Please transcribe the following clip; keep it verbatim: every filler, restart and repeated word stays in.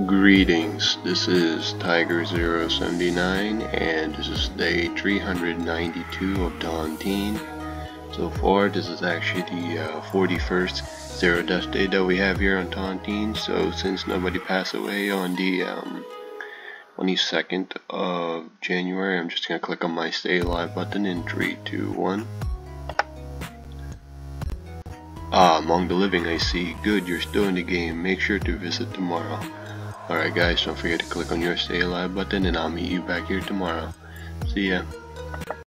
Greetings, this is Tiger zero seven nine and this is day three hundred ninety-two of Tontine. So far this is actually the uh, forty-first zero death day that we have here on Tontine. So since nobody passed away on the um, twenty-second of January, I'm just going to click on my stay alive button in three, two, one. Ah, among the living I see. Good, you're still in the game. Make sure to visit tomorrow. Alright guys, don't forget to click on your stay alive button and I'll meet you back here tomorrow. See ya.